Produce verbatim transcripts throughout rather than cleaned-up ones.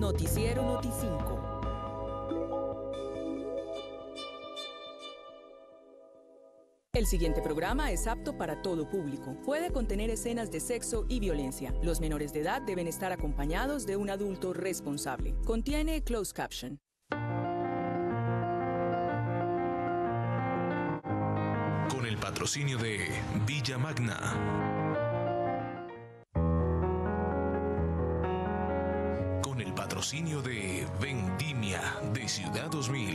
Noticiero Noticinco. El siguiente programa es apto para todo público. Puede contener escenas de sexo y violencia. Los menores de edad deben estar acompañados de un adulto responsable. Contiene closed caption. Con el patrocinio de Villa Magna. Con el patrocinio de Vendimia de Ciudad dos mil.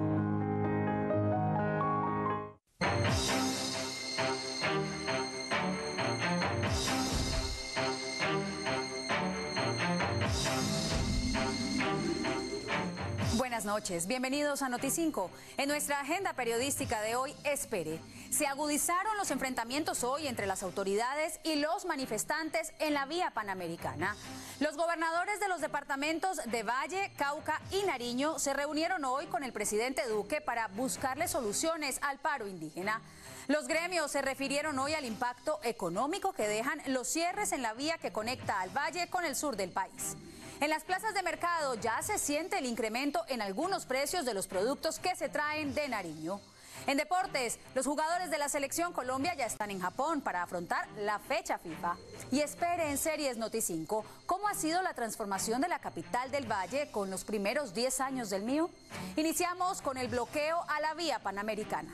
Buenas noches, bienvenidos a Noticinco. En nuestra agenda periodística de hoy, espere, se agudizaron los enfrentamientos hoy entre las autoridades y los manifestantes en la vía panamericana. Los gobernadores de los departamentos de Valle, Cauca y Nariño se reunieron hoy con el presidente Duque para buscarle soluciones al paro indígena. Los gremios se refirieron hoy al impacto económico que dejan los cierres en la vía que conecta al Valle con el sur del país. En las plazas de mercado ya se siente el incremento en algunos precios de los productos que se traen de Nariño. En deportes, los jugadores de la Selección Colombia ya están en Japón para afrontar la fecha FIFA. Y espere en Series Noticinco cómo ha sido la transformación de la capital del Valle con los primeros diez años del mío. Iniciamos con el bloqueo a la vía panamericana.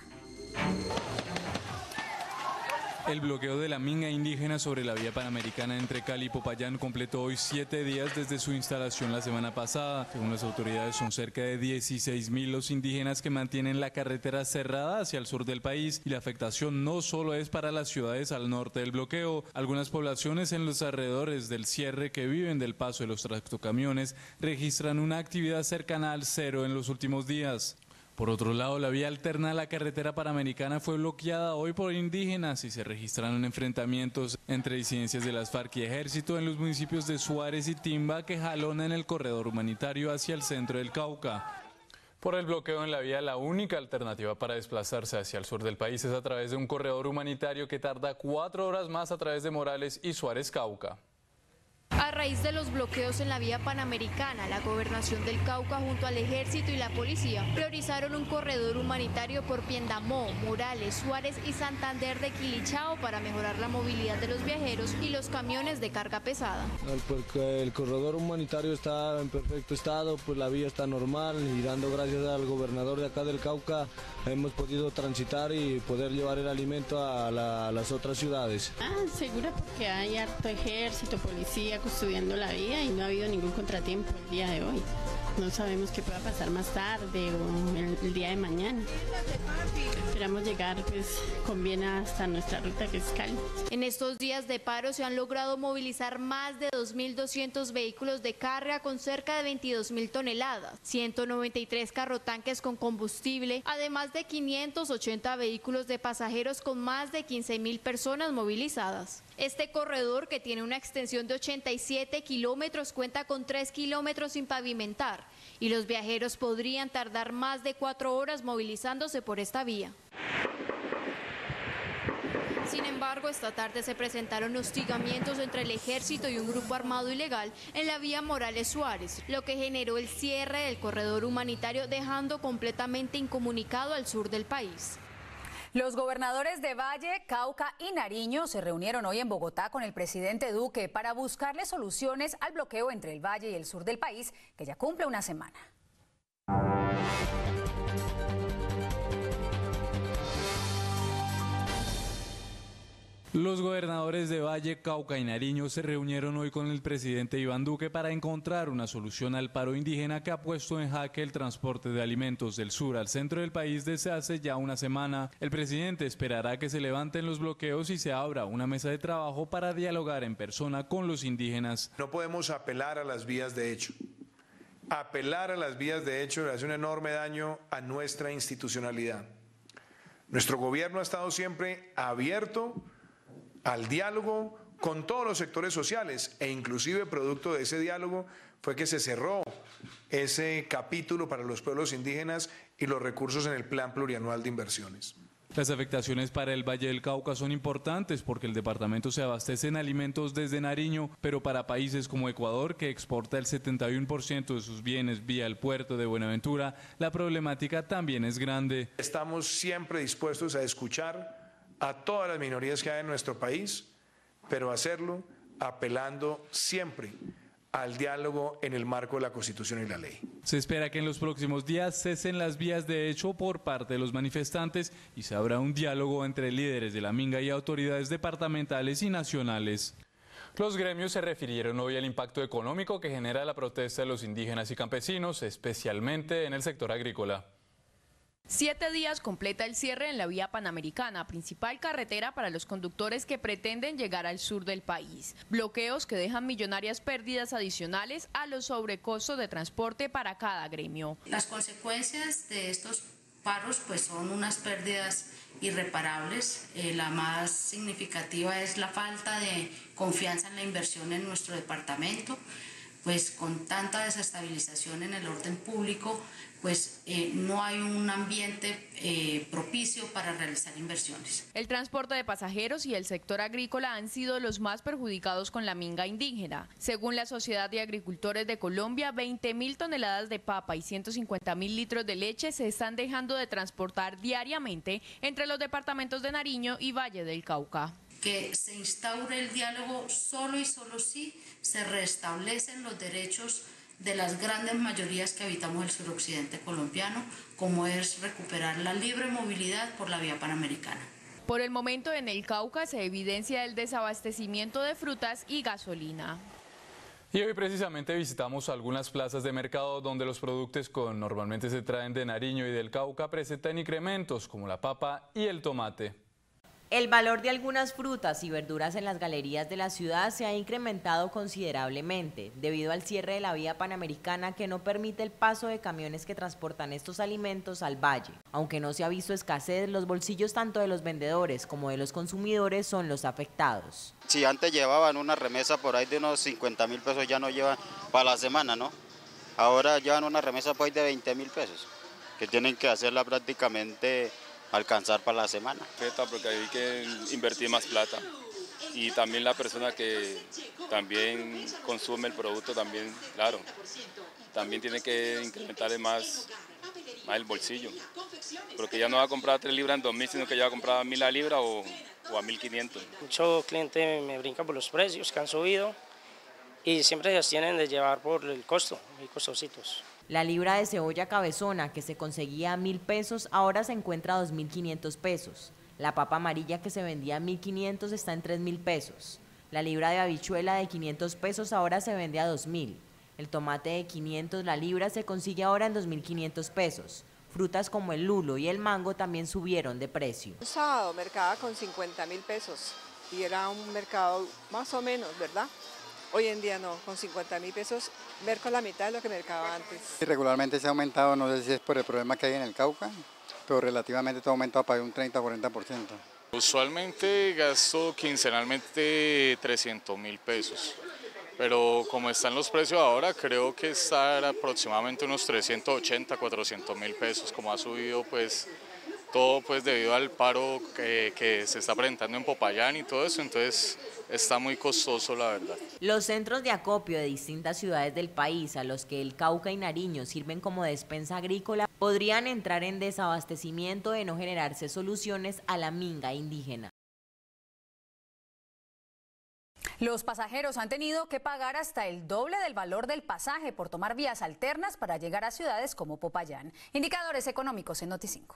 El bloqueo de la minga indígena sobre la vía panamericana entre Cali y Popayán completó hoy siete días desde su instalación la semana pasada. Según las autoridades, son cerca de dieciséis mil los indígenas que mantienen la carretera cerrada hacia el sur del país, y la afectación no solo es para las ciudades al norte del bloqueo. Algunas poblaciones en los alrededores del cierre que viven del paso de los tractocamiones registran una actividad cercana al cero en los últimos días. Por otro lado, la vía alterna a la carretera panamericana fue bloqueada hoy por indígenas y se registraron enfrentamientos entre disidencias de las FARC y Ejército en los municipios de Suárez y Timba, que jalonan el corredor humanitario hacia el centro del Cauca. Por el bloqueo en la vía, la única alternativa para desplazarse hacia el sur del país es a través de un corredor humanitario que tarda cuatro horas más a través de Morales y Suárez Cauca. A raíz de los bloqueos en la vía panamericana, la Gobernación del Cauca junto al Ejército y la Policía priorizaron un corredor humanitario por Piendamó, Morales, Suárez y Santander de Quilichao para mejorar la movilidad de los viajeros y los camiones de carga pesada. Porque el corredor humanitario está en perfecto estado, pues la vía está normal, y dando gracias al gobernador de acá del Cauca hemos podido transitar y poder llevar el alimento a, la, a las otras ciudades. Ah, segura, porque hay harto ejército, policía custodiando la vía y no ha habido ningún contratiempo el día de hoy. No sabemos qué pueda pasar más tarde o el, el día de mañana. Esperamos llegar pues con bien hasta nuestra ruta, que es Cali. En estos días de paro se han logrado movilizar más de dos mil doscientos vehículos de carga con cerca de veintidós mil toneladas, ciento noventa y tres carrotanques con combustible, además de quinientos ochenta vehículos de pasajeros con más de quince mil personas movilizadas. Este corredor, que tiene una extensión de ochenta y siete kilómetros, cuenta con tres kilómetros sin pavimentar, y los viajeros podrían tardar más de cuatro horas movilizándose por esta vía. Sin embargo, esta tarde se presentaron hostigamientos entre el Ejército y un grupo armado ilegal en la vía Morales Suárez, lo que generó el cierre del corredor humanitario, dejando completamente incomunicado al sur del país. Los gobernadores de Valle, Cauca y Nariño se reunieron hoy en Bogotá con el presidente Duque para buscarle soluciones al bloqueo entre el Valle y el sur del país, que ya cumple una semana. Los gobernadores de Valle, Cauca y Nariño se reunieron hoy con el presidente Iván Duque para encontrar una solución al paro indígena que ha puesto en jaque el transporte de alimentos del sur al centro del país desde hace ya una semana. El presidente esperará que se levanten los bloqueos y se abra una mesa de trabajo para dialogar en persona con los indígenas. No podemos apelar a las vías de hecho. Apelar a las vías de hecho le hace un enorme daño a nuestra institucionalidad. Nuestro gobierno ha estado siempre abierto al diálogo con todos los sectores sociales, e inclusive producto de ese diálogo fue que se cerró ese capítulo para los pueblos indígenas y los recursos en el Plan Plurianual de Inversiones. Las afectaciones para el Valle del Cauca son importantes porque el departamento se abastece en alimentos desde Nariño, pero para países como Ecuador, que exporta el setenta y uno por ciento de sus bienes vía el puerto de Buenaventura, la problemática también es grande. Estamos siempre dispuestos a escuchar a todas las minorías que hay en nuestro país, pero hacerlo apelando siempre al diálogo en el marco de la Constitución y la ley. Se espera que en los próximos días cesen las vías de hecho por parte de los manifestantes y se abra un diálogo entre líderes de la minga y autoridades departamentales y nacionales. Los gremios se refirieron hoy al impacto económico que genera la protesta de los indígenas y campesinos, especialmente en el sector agrícola. Siete días completa el cierre en la vía panamericana, principal carretera para los conductores que pretenden llegar al sur del país. Bloqueos que dejan millonarias pérdidas adicionales a los sobrecostos de transporte para cada gremio. Las consecuencias de estos paros pues son unas pérdidas irreparables. Eh, la más significativa es la falta de confianza en la inversión en nuestro departamento, pues con tanta desestabilización en el orden público, pues eh, no hay un ambiente eh, propicio para realizar inversiones. El transporte de pasajeros y el sector agrícola han sido los más perjudicados con la minga indígena. Según la Sociedad de Agricultores de Colombia, veinte mil toneladas de papa y ciento cincuenta mil litros de leche se están dejando de transportar diariamente entre los departamentos de Nariño y Valle del Cauca. Que se instaure el diálogo solo y solo si se restablecen los derechos de las grandes mayorías que habitamos el suroccidente colombiano, como es recuperar la libre movilidad por la vía panamericana. Por el momento en el Cauca se evidencia el desabastecimiento de frutas y gasolina. Y hoy precisamente visitamos algunas plazas de mercado donde los productos que normalmente se traen de Nariño y del Cauca presentan incrementos como la papa y el tomate. El valor de algunas frutas y verduras en las galerías de la ciudad se ha incrementado considerablemente debido al cierre de la vía panamericana que no permite el paso de camiones que transportan estos alimentos al valle. Aunque no se ha visto escasez, los bolsillos tanto de los vendedores como de los consumidores son los afectados. Si antes llevaban una remesa por ahí de unos cincuenta mil pesos, ya no llevan para la semana, ¿no? Ahora llevan una remesa por ahí de veinte mil pesos, que tienen que hacerla prácticamente alcanzar para la semana. Porque hay que invertir más plata y también la persona que también consume el producto también, claro, también tiene que incrementarle más, más el bolsillo, porque ya no va a comprar tres libras en dos mil, sino que ya va a comprar a mil la libra o, o a mil quinientos. Mucho cliente me brinca por los precios que han subido y siempre se abstienen de llevar por el costo, muy costositos. La libra de cebolla cabezona, que se conseguía a mil pesos, ahora se encuentra a dos mil quinientos pesos. La papa amarilla, que se vendía a mil quinientos, está en tres mil pesos. La libra de habichuela de quinientos pesos ahora se vende a dos mil. El tomate de quinientos la libra se consigue ahora en dos mil quinientos pesos. Frutas como el lulo y el mango también subieron de precio. Un sábado mercaba con cincuenta mil pesos y era un mercado más o menos, ¿verdad? Hoy en día no, con cincuenta mil pesos merco la mitad de lo que mercaba antes. Regularmente se ha aumentado, no sé si es por el problema que hay en el Cauca, pero relativamente todo ha aumentado para un treinta a cuarenta por ciento. Usualmente gasto quincenalmente trescientos mil pesos, pero como están los precios ahora, creo que estar aproximadamente unos trescientos ochenta, cuatrocientos mil pesos, como ha subido pues todo pues debido al paro que, que se está presentando en Popayán y todo eso, entonces está muy costoso la verdad. Los centros de acopio de distintas ciudades del país, a los que el Cauca y Nariño sirven como despensa agrícola, podrían entrar en desabastecimiento de no generarse soluciones a la minga indígena. Los pasajeros han tenido que pagar hasta el doble del valor del pasaje por tomar vías alternas para llegar a ciudades como Popayán. Indicadores económicos en Noti cinco.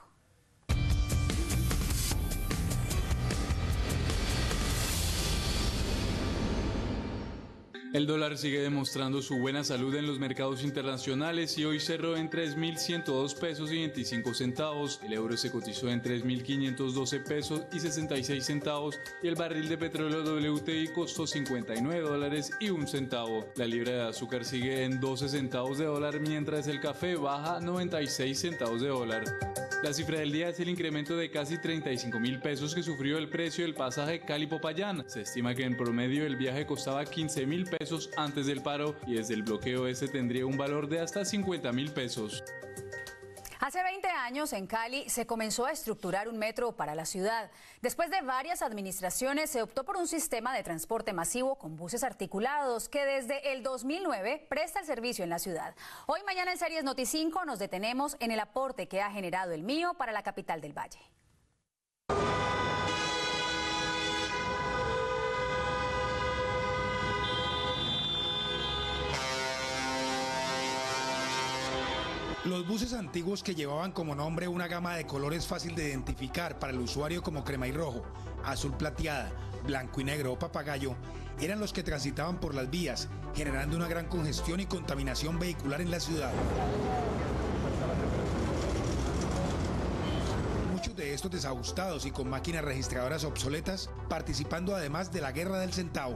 El dólar sigue demostrando su buena salud en los mercados internacionales y hoy cerró en tres mil ciento dos pesos y veinticinco centavos. El euro se cotizó en tres mil quinientos doce pesos y sesenta y seis centavos y el barril de petróleo W T I costó cincuenta y nueve dólares y un centavo. La libra de azúcar sigue en doce centavos de dólar, mientras el café baja noventa y seis centavos de dólar. La cifra del día es el incremento de casi treinta y cinco mil pesos que sufrió el precio del pasaje Cali-Popayán. Se estima que en promedio el viaje costaba quince mil pesos antes del paro y desde el bloqueo este tendría un valor de hasta cincuenta mil pesos. Hace veinte años en Cali se comenzó a estructurar un metro para la ciudad. Después de varias administraciones se optó por un sistema de transporte masivo con buses articulados que desde el dos mil nueve presta el servicio en la ciudad. Hoy mañana en Series Noti cinco nos detenemos en el aporte que ha generado el Mío para la capital del Valle. Los buses antiguos, que llevaban como nombre una gama de colores fácil de identificar para el usuario como crema y rojo, azul plateada, blanco y negro o papagayo, eran los que transitaban por las vías, generando una gran congestión y contaminación vehicular en la ciudad. Muchos de estos desajustados y con máquinas registradoras obsoletas, participando además de la guerra del centavo.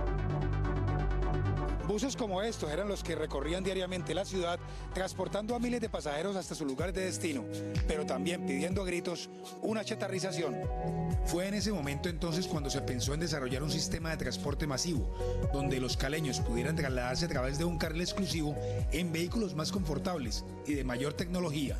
Buses como estos eran los que recorrían diariamente la ciudad, transportando a miles de pasajeros hasta sus lugares de destino, pero también pidiendo a gritos una chatarrización. Fue en ese momento entonces cuando se pensó en desarrollar un sistema de transporte masivo, donde los caleños pudieran trasladarse a través de un carril exclusivo en vehículos más confortables y de mayor tecnología.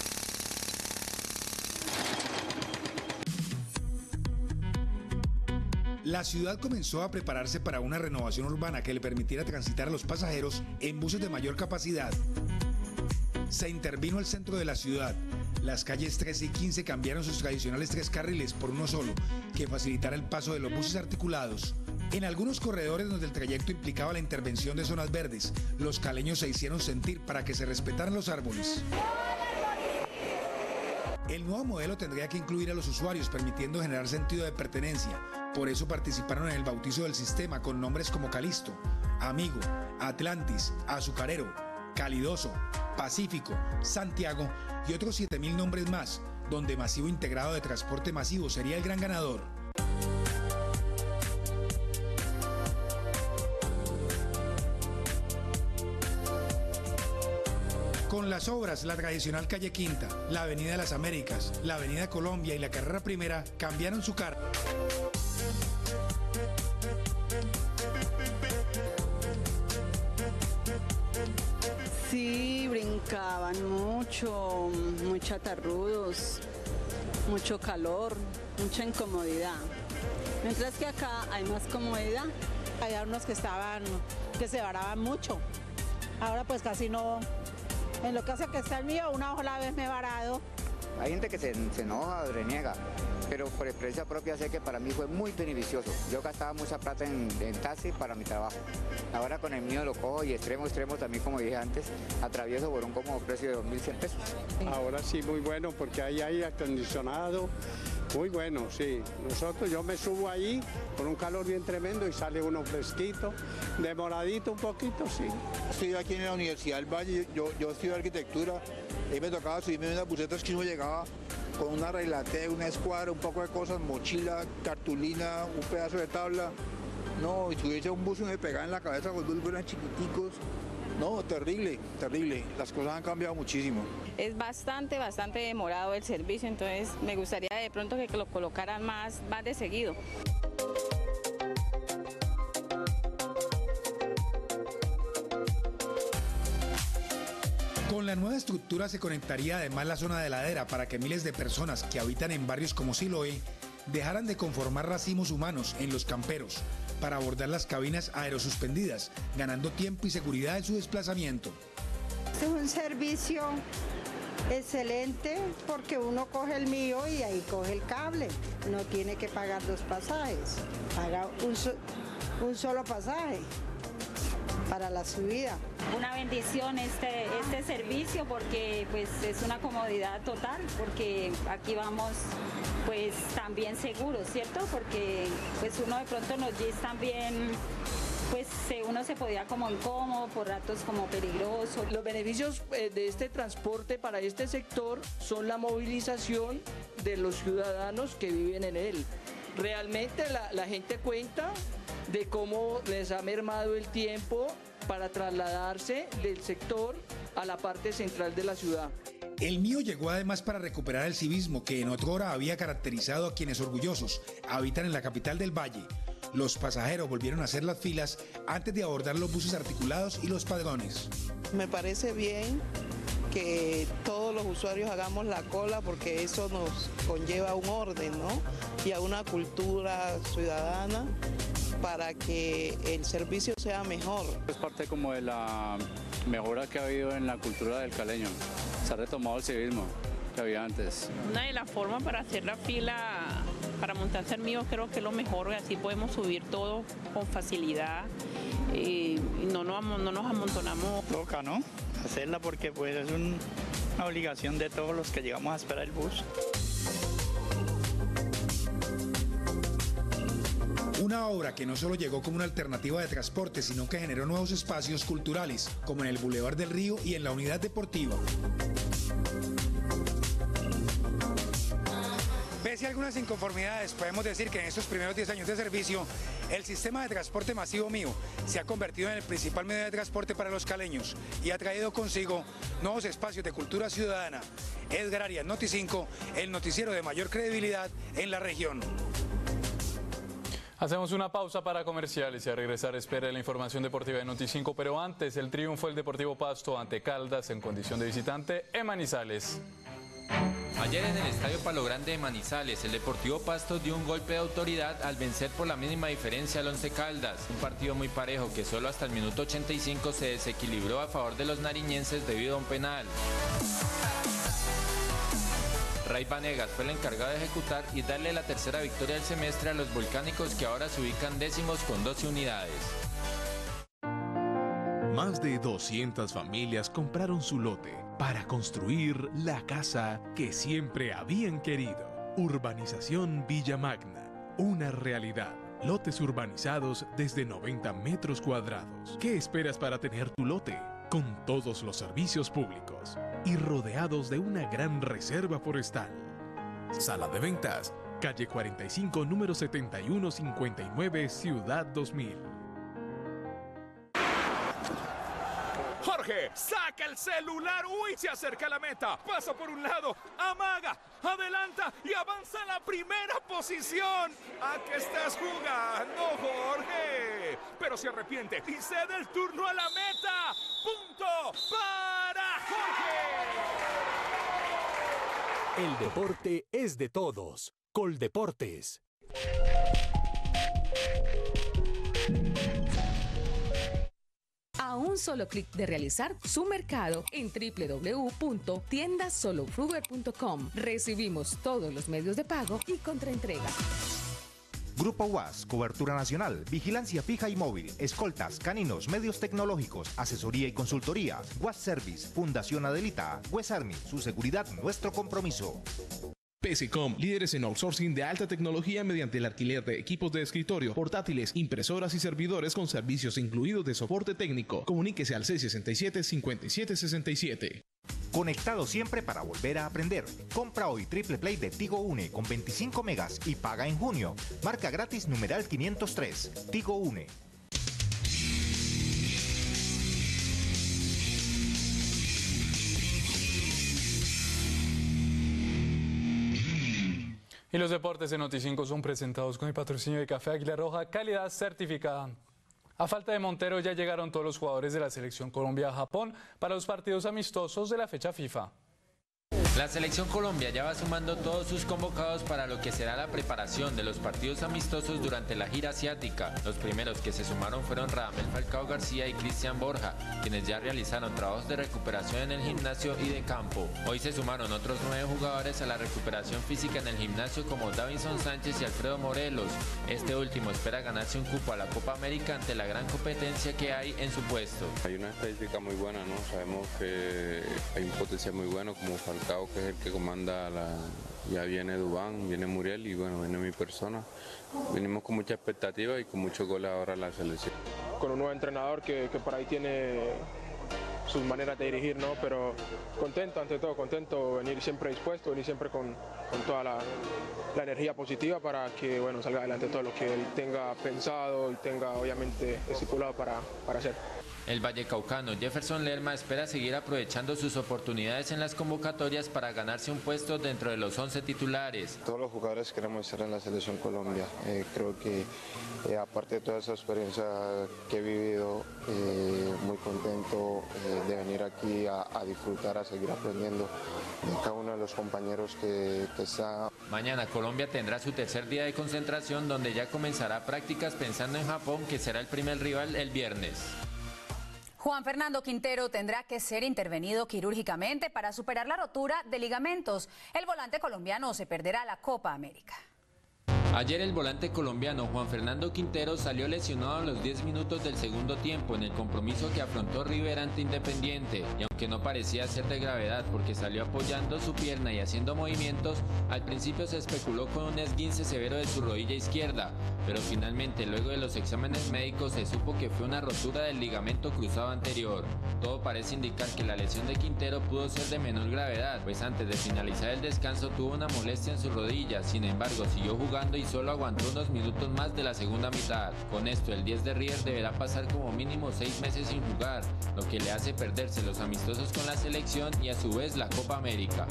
La ciudad comenzó a prepararse para una renovación urbana que le permitiera transitar a los pasajeros en buses de mayor capacidad. Se intervino el centro de la ciudad. Las calles trece y quince cambiaron sus tradicionales tres carriles por uno solo, que facilitara el paso de los buses articulados. En algunos corredores donde el trayecto implicaba la intervención de zonas verdes, los caleños se hicieron sentir para que se respetaran los árboles. El nuevo modelo tendría que incluir a los usuarios, permitiendo generar sentido de pertenencia. Por eso participaron en el bautizo del sistema con nombres como Calisto, Amigo, Atlantis, Azucarero, Calidoso, Pacífico, Santiago y otros siete mil nombres más, donde Masivo Integrado de Transporte Masivo sería el gran ganador. Con las obras, la tradicional calle Quinta, la Avenida de las Américas, la Avenida Colombia y la Carrera Primera cambiaron su cara. Sí, brincaban mucho, muy chatarrudos, mucho calor, mucha incomodidad. Mientras que acá hay más comodidad. Había unos que estaban, que se varaban mucho. Ahora pues casi no. En lo que hace que está el mío, una sola vez me he varado. Hay gente que se, se enoja o reniega, pero por experiencia propia sé que para mí fue muy beneficioso. Yo gastaba mucha plata en, en taxi para mi trabajo. Ahora con el mío lo cojo y extremo, extremo también, como dije antes, atravieso por un cómodo precio de dos mil cien pesos. Ahora sí, muy bueno, porque ahí hay acondicionado. Muy bueno, sí. Nosotros, yo me subo ahí con un calor bien tremendo y sale uno fresquito, demoradito un poquito, sí. Estoy aquí en la Universidad del Valle, yo, yo estudio arquitectura, ahí me tocaba subirme en unas busetas que uno llegaba con una reglate, una escuadra, un poco de cosas, mochila, cartulina, un pedazo de tabla. No, y subirse a un bus y me pegaba en la cabeza con dos eran chiquiticos. No, terrible, terrible. Las cosas han cambiado muchísimo. Es bastante, bastante demorado el servicio, entonces me gustaría de pronto que lo colocaran más, más de seguido. Con la nueva estructura se conectaría además la zona de ladera para que miles de personas que habitan en barrios como Siloé dejaran de conformar racimos humanos en los camperos para abordar las cabinas aerosuspendidas, ganando tiempo y seguridad en su desplazamiento. Este es un servicio excelente porque uno coge el mío y ahí coge el cable. No tiene que pagar dos pasajes, paga un, so, un solo pasaje para la subida. Una bendición este, este servicio porque pues es una comodidad total, porque aquí vamos pues también seguros, ¿cierto? Porque pues uno de pronto en los jeeps también pues uno se podía como incómodo, por ratos como peligroso. Los beneficios eh, de este transporte para este sector son la movilización de los ciudadanos que viven en él. Realmente la, la gente cuenta de cómo les ha mermado el tiempo para trasladarse del sector a la parte central de la ciudad. El Mío llegó además para recuperar el civismo que en otra hora había caracterizado a quienes orgullosos habitan en la capital del Valle. Los pasajeros volvieron a hacer las filas antes de abordar los buses articulados y los padrones. Me parece bien que todos los usuarios hagamos la cola porque eso nos conlleva un orden, ¿no? Y a una cultura ciudadana para que el servicio sea mejor. Es parte como de la mejora que ha habido en la cultura del caleño. Se ha retomado el civismo que había antes. Una de las formas para hacer la fila para montarse al mío creo que es lo mejor, así podemos subir todo con facilidad y no nos, no nos amontonamos. Toca, ¿no? Hacerla porque pues es un, una obligación de todos los que llegamos a esperar el bus. Una obra que no solo llegó como una alternativa de transporte, sino que generó nuevos espacios culturales, como en el Boulevard del Río y en la unidad deportiva. Pese a algunas inconformidades, podemos decir que en estos primeros diez años de servicio, el sistema de transporte masivo mío se ha convertido en el principal medio de transporte para los caleños y ha traído consigo nuevos espacios de cultura ciudadana. Edgar Arias, Noti cinco, el noticiero de mayor credibilidad en la región. Hacemos una pausa para comerciales y a regresar espera la información deportiva de Noti cinco, pero antes el triunfo del Deportivo Pasto ante Caldas en condición de visitante en Manizales. Ayer en el Estadio Palo Grande de Manizales, el Deportivo Pasto dio un golpe de autoridad al vencer por la mínima diferencia al Once Caldas. Un partido muy parejo que solo hasta el minuto ochenta y cinco se desequilibró a favor de los nariñenses debido a un penal. Ray Vanegas fue el encargado de ejecutar y darle la tercera victoria del semestre a los volcánicos, que ahora se ubican décimos con doce unidades. Más de doscientas familias compraron su lote para construir la casa que siempre habían querido. Urbanización Villa Magna, una realidad. Lotes urbanizados desde noventa metros cuadrados. ¿Qué esperas para tener tu lote? Con todos los servicios públicos y rodeados de una gran reserva forestal. Sala de ventas, calle cuarenta y cinco, número setenta y uno cincuenta y nueve, Ciudad dos mil. Jorge, saca el celular, uy, se acerca a la meta, pasa por un lado, amaga, adelanta y avanza a la primera posición. ¿A qué estás jugando, Jorge? Pero se arrepiente y cede el turno a la meta. Punto para Jorge. El deporte es de todos. Coldeportes. A un solo clic de realizar su mercado en doble u doble u doble u punto tiendas solo fruver punto com. Recibimos todos los medios de pago y contraentrega. Grupo U A S, cobertura nacional, vigilancia fija y móvil, escoltas, caninos, medios tecnológicos, asesoría y consultoría. U A S Service, Fundación Adelita, West Army, su seguridad, nuestro compromiso. P C Com, líderes en outsourcing de alta tecnología mediante el alquiler de equipos de escritorio, portátiles, impresoras y servidores con servicios incluidos de soporte técnico. Comuníquese al seis sesenta y siete, cincuenta y siete sesenta y siete. Conectado siempre para volver a aprender. Compra hoy Triple Play de Tigo Une con veinticinco megas y paga en junio. Marca gratis numeral quinientos tres. Tigo Une. Y los deportes de Noti cinco son presentados con el patrocinio de Café Águila Roja, calidad certificada. A falta de Montero ya llegaron todos los jugadores de la Selección Colombia a Japón para los partidos amistosos de la fecha FIFA. La Selección Colombia ya va sumando todos sus convocados para lo que será la preparación de los partidos amistosos durante la gira asiática. Los primeros que se sumaron fueron Radamel Falcao García y Cristian Borja, quienes ya realizaron trabajos de recuperación en el gimnasio y de campo. Hoy se sumaron otros nueve jugadores a la recuperación física en el gimnasio, como Davinson Sánchez y Alfredo Morelos. Este último espera ganarse un cupo a la Copa América ante la gran competencia que hay en su puesto. Hay una estadística muy buena, ¿no? Sabemos que hay un potencial muy bueno como Falcao, que es el que comanda la... Ya viene Dubán, viene Muriel y bueno, viene mi persona. Venimos con mucha expectativa y con muchos goles ahora en la selección. Con un nuevo entrenador que, que por ahí tiene sus maneras de dirigir, ¿no? Pero contento, ante todo, contento, venir siempre dispuesto, venir siempre con, con toda la, la energía positiva para que bueno, salga adelante todo lo que él tenga pensado y tenga obviamente estipulado para, para hacer. El vallecaucano Jefferson Lerma espera seguir aprovechando sus oportunidades en las convocatorias para ganarse un puesto dentro de los once titulares. Todos los jugadores queremos estar en la Selección Colombia. Eh, creo que eh, aparte de toda esa experiencia que he vivido, eh, muy contento eh, de venir aquí a, a disfrutar, a seguir aprendiendo de cada uno de los compañeros que, que está. Mañana Colombia tendrá su tercer día de concentración, donde ya comenzará prácticas pensando en Japón, que será el primer rival el viernes. Juan Fernando Quintero tendrá que ser intervenido quirúrgicamente para superar la rotura de ligamentos. El volante colombiano se perderá la Copa América. Ayer el volante colombiano Juan Fernando Quintero salió lesionado a los diez minutos del segundo tiempo en el compromiso que afrontó River ante Independiente, y aunque no parecía ser de gravedad porque salió apoyando su pierna y haciendo movimientos, al principio se especuló con un esguince severo de su rodilla izquierda, pero finalmente luego de los exámenes médicos se supo que fue una rotura del ligamento cruzado anterior. Todo parece indicar que la lesión de Quintero pudo ser de menor gravedad, pues antes de finalizar el descanso tuvo una molestia en su rodilla. Sin embargo, siguió jugando y solo aguantó unos minutos más de la segunda mitad. Con esto, el diez de River deberá pasar como mínimo seis meses sin jugar, lo que le hace perderse los amistosos con la selección y a su vez la Copa América.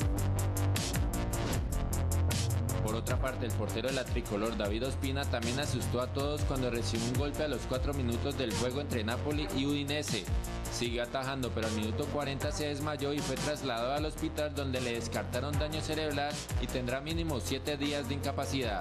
Por otra parte, el portero de la tricolor, David Ospina, también asustó a todos cuando recibió un golpe a los cuatro minutos del juego entre Napoli y Udinese. Sigue atajando, pero al minuto cuarenta se desmayó y fue trasladado al hospital, donde le descartaron daño cerebral y tendrá mínimo siete días de incapacidad.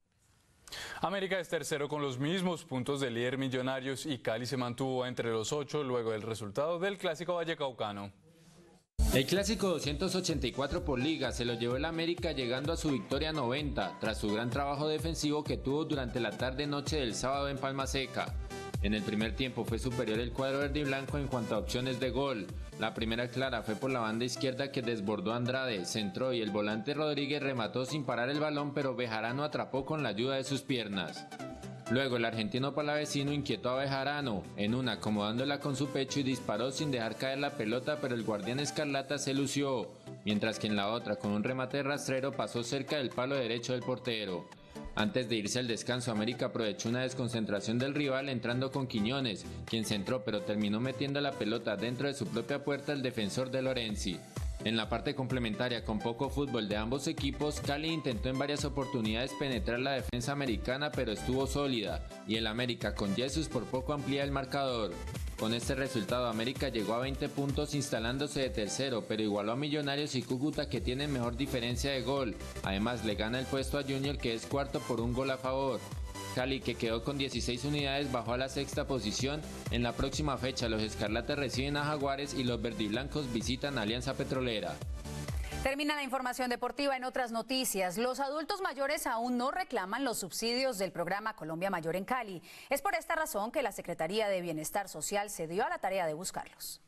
América es tercero con los mismos puntos del líder Millonarios y Cali se mantuvo entre los ocho luego del resultado del clásico vallecaucano. El clásico doscientos ochenta y cuatro por liga se lo llevó el América, llegando a su victoria noventa tras su gran trabajo defensivo que tuvo durante la tarde-noche del sábado en Palma Seca. En el primer tiempo fue superior el cuadro verde y blanco en cuanto a opciones de gol. La primera clara fue por la banda izquierda que desbordó Andrade, centró y el volante Rodríguez remató sin parar el balón, pero Bejarano atrapó con la ayuda de sus piernas. Luego el argentino palavecino inquietó a Bejarano, en una acomodándola con su pecho y disparó sin dejar caer la pelota, pero el guardián escarlata se lució, mientras que en la otra con un remate rastrero pasó cerca del palo derecho del portero. Antes de irse al descanso, América aprovechó una desconcentración del rival entrando con Quiñones, quien centró pero terminó metiendo la pelota dentro de su propia puerta el defensor de Lorenzi. En la parte complementaria, con poco fútbol de ambos equipos, Cali intentó en varias oportunidades penetrar la defensa americana, pero estuvo sólida, y el América con Jesús por poco amplía el marcador. Con este resultado, América llegó a veinte puntos instalándose de tercero, pero igualó a Millonarios y Cúcuta, que tienen mejor diferencia de gol. Además, le gana el puesto a Junior, que es cuarto por un gol a favor. Cali, que quedó con dieciséis unidades, bajó a la sexta posición. En la próxima fecha, los escarlatas reciben a Jaguares y los verdiblancos visitan a Alianza Petrolera. Termina la información deportiva. En otras noticias, los adultos mayores aún no reclaman los subsidios del programa Colombia Mayor en Cali. Es por esta razón que la Secretaría de Bienestar Social se dio a la tarea de buscarlos.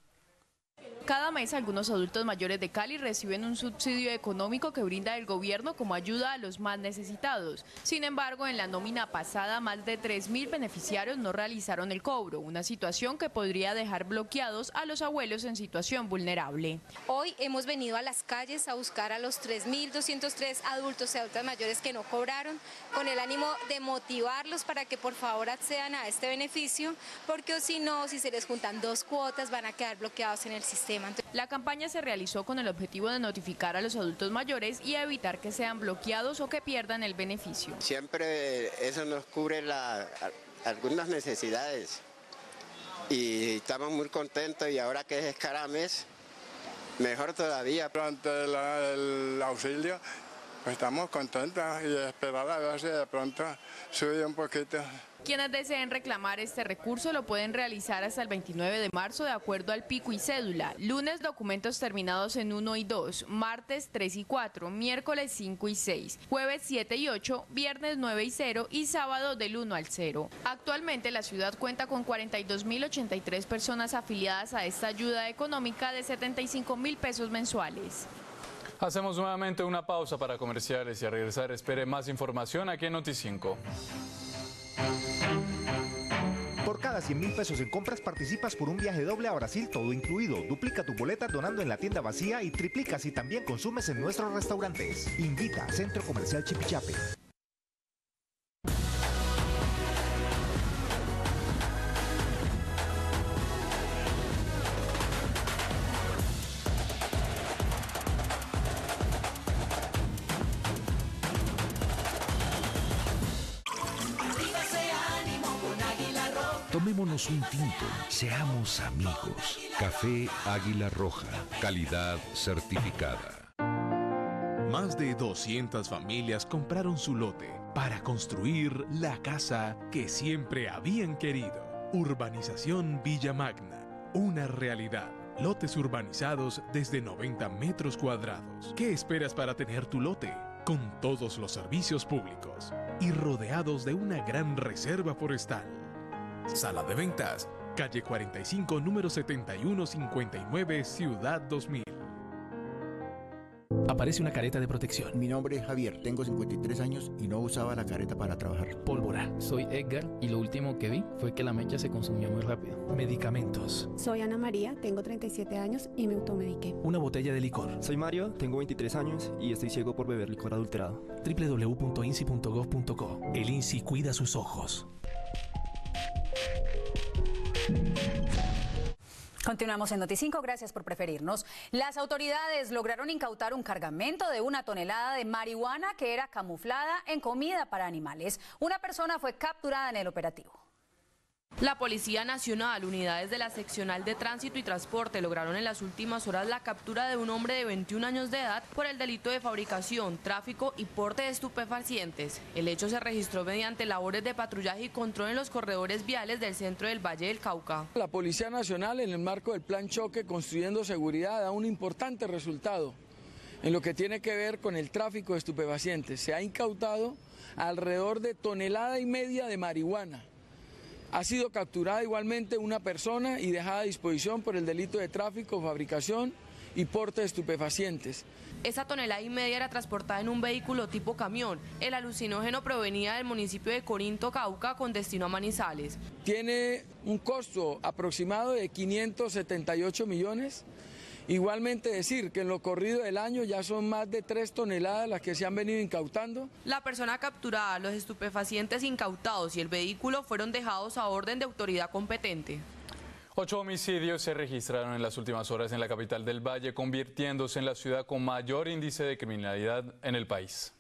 Cada mes algunos adultos mayores de Cali reciben un subsidio económico que brinda el gobierno como ayuda a los más necesitados. Sin embargo, en la nómina pasada, más de tres mil beneficiarios no realizaron el cobro, una situación que podría dejar bloqueados a los abuelos en situación vulnerable. Hoy hemos venido a las calles a buscar a los tres mil doscientos tres adultos y adultas mayores que no cobraron, con el ánimo de motivarlos para que por favor accedan a este beneficio, porque si no, si se les juntan dos cuotas, van a quedar bloqueados en el sistema. La campaña se realizó con el objetivo de notificar a los adultos mayores y evitar que sean bloqueados o que pierdan el beneficio. Siempre eso nos cubre la, algunas necesidades y estamos muy contentos, y ahora que es cada mes, mejor todavía. Durante la, el auxilio, pues estamos contentos y esperar a ver si de pronto sube un poquito. Quienes deseen reclamar este recurso lo pueden realizar hasta el veintinueve de marzo de acuerdo al pico y cédula. Lunes, documentos terminados en uno y dos, martes tres y cuatro, miércoles cinco y seis, jueves siete y ocho, viernes nueve y cero y sábado del uno al cero. Actualmente la ciudad cuenta con cuarenta y dos mil ochenta y tres personas afiliadas a esta ayuda económica de setenta y cinco mil pesos mensuales. Hacemos nuevamente una pausa para comerciales y al regresar espere más información aquí en Noti cinco. Por cada cien mil pesos en compras participas por un viaje doble a Brasil, todo incluido. Duplica tu boleta donando en la tienda vacía y triplica si también consumes en nuestros restaurantes. Invita a Centro Comercial Chipichape. Tomémonos un tinto, seamos amigos. Café Águila Roja, calidad certificada. Más de doscientas familias compraron su lote para construir la casa que siempre habían querido. Urbanización Villa Magna, una realidad. Lotes urbanizados desde noventa metros cuadrados. ¿Qué esperas para tener tu lote? Con todos los servicios públicos y rodeados de una gran reserva forestal. Sala de ventas, calle cuarenta y cinco, número setenta y uno cincuenta y nueve, Ciudad dos mil. Aparece una careta de protección. Mi nombre es Javier, tengo cincuenta y tres años y no usaba la careta para trabajar. Pólvora. Soy Edgar y lo último que vi fue que la mecha se consumió muy rápido. Medicamentos. Soy Ana María, tengo treinta y siete años y me automediqué. Una botella de licor. Soy Mario, tengo veintitrés años y estoy ciego por beber licor adulterado. doble u doble u doble u punto insi punto gov punto co. El INSI cuida sus ojos. Continuamos en Noticinco, gracias por preferirnos. Las autoridades lograron incautar un cargamento de una tonelada de marihuana que era camuflada en comida para animales. Una persona fue capturada en el operativo. La Policía Nacional, unidades de la Seccional de Tránsito y Transporte lograron en las últimas horas la captura de un hombre de veintiún años de edad por el delito de fabricación, tráfico y porte de estupefacientes. El hecho se registró mediante labores de patrullaje y control en los corredores viales del centro del Valle del Cauca. La Policía Nacional, en el marco del Plan Choque Construyendo Seguridad, da un importante resultado en lo que tiene que ver con el tráfico de estupefacientes. Se ha incautado alrededor de tonelada y media de marihuana. Ha sido capturada igualmente una persona y dejada a disposición por el delito de tráfico, fabricación y porte de estupefacientes. Esa tonelada y media era transportada en un vehículo tipo camión. El alucinógeno provenía del municipio de Corinto, Cauca, con destino a Manizales. Tiene un costo aproximado de quinientos setenta y ocho millones. Igualmente decir que en lo corrido del año ya son más de tres toneladas las que se han venido incautando. La persona capturada, los estupefacientes incautados y el vehículo fueron dejados a orden de autoridad competente. Ocho homicidios se registraron en las últimas horas en la capital del Valle, convirtiéndose en la ciudad con mayor índice de criminalidad en el país.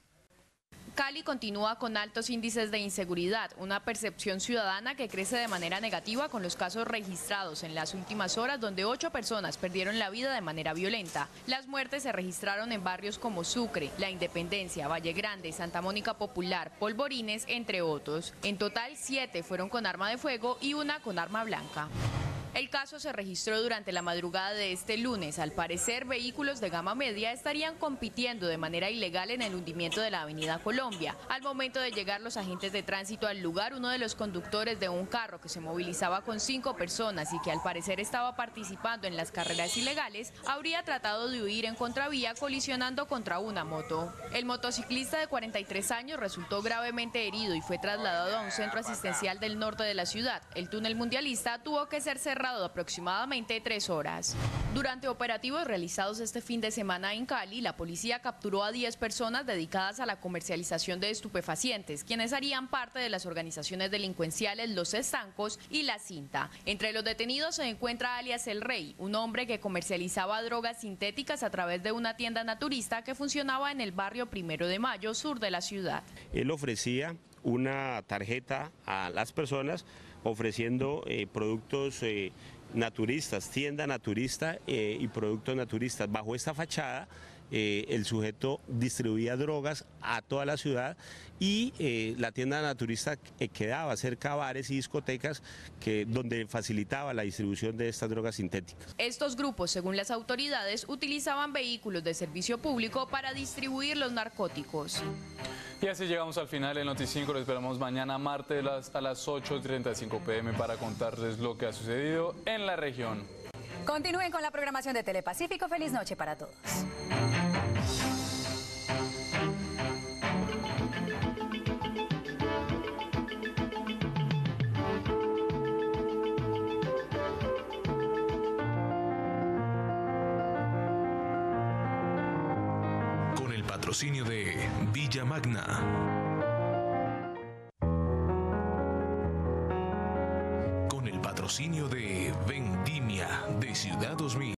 Cali continúa con altos índices de inseguridad, una percepción ciudadana que crece de manera negativa con los casos registrados en las últimas horas, donde ocho personas perdieron la vida de manera violenta. Las muertes se registraron en barrios como Sucre, La Independencia, Valle Grande, Santa Mónica Popular, Polvorines, entre otros. En total, siete fueron con arma de fuego y una con arma blanca. El caso se registró durante la madrugada de este lunes. Al parecer, vehículos de gama media estarían compitiendo de manera ilegal en el hundimiento de la avenida Colombia. Al momento de llegar los agentes de tránsito al lugar, uno de los conductores de un carro que se movilizaba con cinco personas y que al parecer estaba participando en las carreras ilegales, habría tratado de huir en contravía colisionando contra una moto. El motociclista de cuarenta y tres años resultó gravemente herido y fue trasladado a un centro asistencial del norte de la ciudad. El túnel mundialista tuvo que ser cerrado de aproximadamente tres horas. Durante operativos realizados este fin de semana en Cali, la policía capturó a diez personas dedicadas a la comercialización de estupefacientes, quienes harían parte de las organizaciones delincuenciales Los Estancos y La Cinta. Entre los detenidos se encuentra alias El Rey, un hombre que comercializaba drogas sintéticas a través de una tienda naturista que funcionaba en el barrio Primero de Mayo, sur de la ciudad. Él ofrecía una tarjeta a las personas ofreciendo eh, productos eh, naturistas, tienda naturista eh, y productos naturistas. Bajo esta fachada, eh, el sujeto distribuía drogas a toda la ciudad y eh, la tienda naturista eh, quedaba cerca a bares y discotecas que, donde facilitaba la distribución de estas drogas sintéticas. Estos grupos, según las autoridades, utilizaban vehículos de servicio público para distribuir los narcóticos. Y así llegamos al final del Noticinco. Lo esperamos mañana martes a las ocho y treinta y cinco pm para contarles lo que ha sucedido en la región. Continúen con la programación de Telepacífico. Feliz noche para todos. Patrocinio de Villa Magna. Con el patrocinio de Vendimia de Ciudad dos mil.